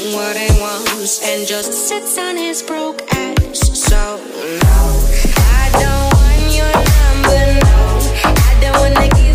what he wants and just sits on his broke ass. So no, I don't want your number, no, I don't wanna give